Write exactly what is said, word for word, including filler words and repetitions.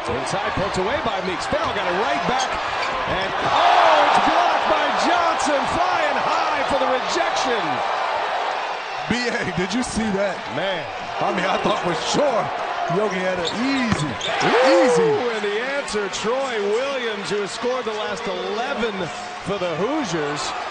Inside, poked away by Meeks. Farrell got it right back. And, oh, it's blocked by Johnson. Flying high for the rejection. B A, did you see that? Man. I mean, I thought for sure Yogi had it easy. Easy. And the answer, Troy Williams, who has scored the last eleven for the Hoosiers.